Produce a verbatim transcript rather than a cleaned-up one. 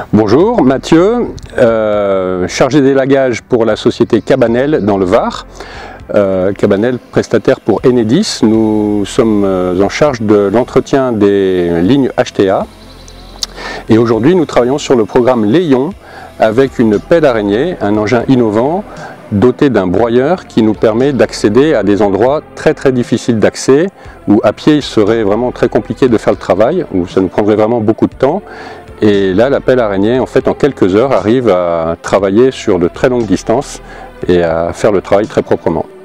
Bonjour, Mathieu, euh, chargé d'élagage pour la société Cabanel dans le Var. Euh, Cabanel, prestataire pour Enedis. Nous sommes en charge de l'entretien des lignes H T A. Et aujourd'hui, nous travaillons sur le programme Léon avec une pelle araignée, un engin innovant doté d'un broyeur qui nous permet d'accéder à des endroits très très difficiles d'accès, où à pied il serait vraiment très compliqué de faire le travail, où ça nous prendrait vraiment beaucoup de temps. Et là, la pelle araignée, en fait, en quelques heures, arrive à travailler sur de très longues distances et à faire le travail très proprement.